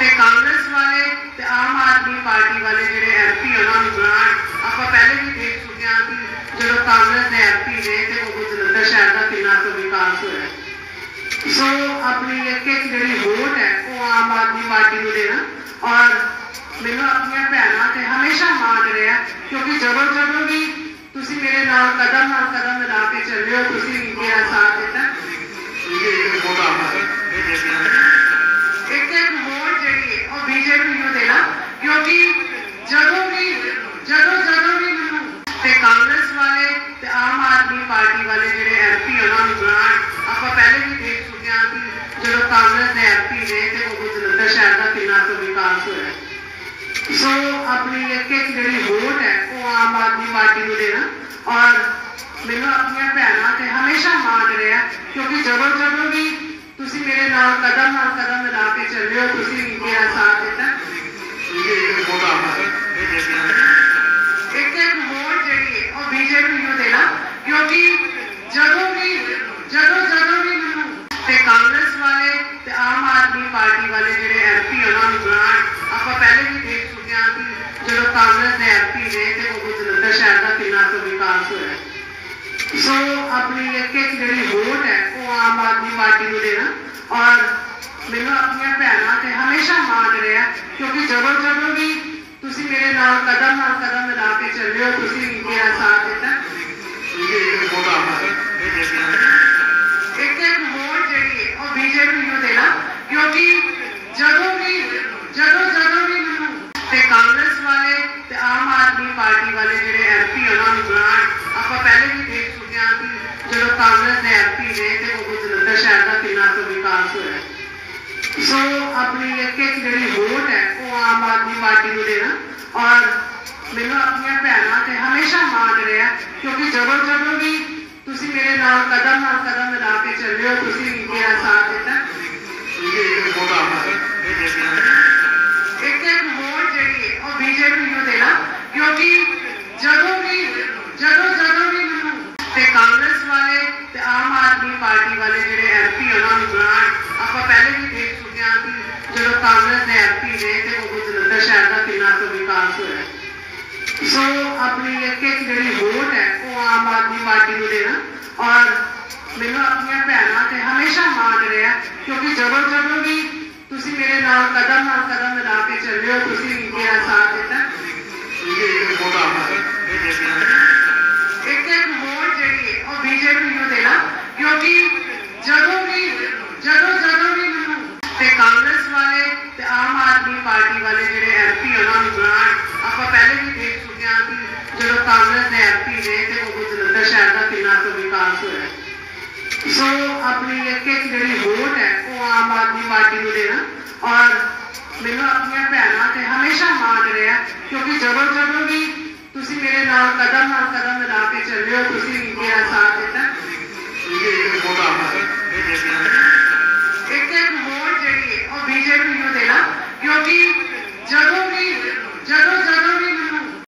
कांग्रेस वाले ते आम आदमी पार्टी वाले जिहड़े MP उन्होंने बनाण आपां पहले भी देख चुके हैं कि जो कांग्रेस के MP ने तो उदों जलंधर शहर का कितना तो विकास होया। सो अपनी एक एक जिहड़ी वोट है वो आम आदमी पार्टी को देना और मैनूं अपनी भैणां ते हमेशा मान रहा क्योंकि जदों जदों भी तुसी मेरे नाल कदम मिला के चले हो तुसी मेरा साथ दिता। एक एक वोट जी बीजेपी को देना क्योंकि जदों भी मैनूं ते कांग्रेस वाले ते आम आदमी पार्टी वाले जिहड़े MP उन्होंने बनाण आपां पहले भी देख चुके हैं कि जो कांग्रेस के MP ने तो उदों जलंधर शहर का कितना तो विकास होया। सो अपनी एक एक जिहड़ी वोट है वो आम आदमी पार्टी को देना और मैनूं अपनी भैणां ते हमेशा मान रहा क्योंकि जदों जदों भी तुसी मेरे नाल कदम मिला के चले हो तुसी मेरा साथ दिता। एक एक वोट जी बीजेपी को देना क्योंकि जदों भी मैनूं ते कांग्रेस वाले ते आम आदमी पार्टी वाले जिहड़े MP उन्होंने बनाण आपां पहले भी देख चुके हैं कि जो कांग्रेस के MP ने तो उदों जलंधर शहर का कितना तो विकास होया। सो अपनी एक एक जिहड़ी वोट है वो आम आदमी पार्टी को देना और मैनूं अपनी भैणां ते हमेशा मान रहा क्योंकि जदों जदों भी तुसी मेरे नाल कदम मिला के चले हो तुसी मेरा साथ दिता। एक एक वोट जी बीजेपी को देना क्योंकि जदों भी मैनूं ते कांग्रेस वाले ते आम आदमी पार्टी वाले जिहड़े MP उन्होंने बनाण आपां पहले भी देख चुके हैं कि जो कांग्रेस के MP ने तो उदों जलंधर शहर का कितना तो विकास होया। सो अपनी एक एक जिहड़ी वोट है वो आम आदमी पार्टी को देना और मैनूं अपनी भैणां ते हमेशा मान रहा क्योंकि जदों जदों भी तुसी मेरे नाल कदम मिला के चले हो तुसी मेरा साथ दिता। एक एक वोट जी बीजेपी को देना क्योंकि जदों भी मैनूं ते कांग्रेस वाले ते आम आदमी पार्टी वाले जिहड़े MP उन्होंने बनाण आपां पहले भी देख चुके हैं कि जो कांग्रेस के MP ने तो उदों जलंधर शहर का कितना तो विकास होया। सो अपनी एक एक जिहड़ी वोट है वो आम आदमी पार्टी को देना और मैनूं अपनी भैणां ते हमेशा मान रहा क्योंकि जदों जदों भी तुसी मेरे नाल कदम मिला के चले हो तुसी मेरा साथ दिता। एक एक वोट जी बीजेपी को देना क्योंकि जदों भी मैनूं ते कांग्रेस वाले ते आम आदमी पार्टी वाले जिहड़े MP उन्होंने बनाण आपां पहले भी देख चुके हैं कि जो कांग्रेस के MP ने तो उदों जलंधर शहर का कितना तो विकास होया। सो अपनी एक एक जिहड़ी वोट है वो आम आदमी पार्टी को देना और मैनूं अपनी भैणां ते हमेशा मान रहा क्योंकि जदों जदों भी तुसी मेरे नाल कदम मिला के चले हो तुसी मेरा साथ दिता।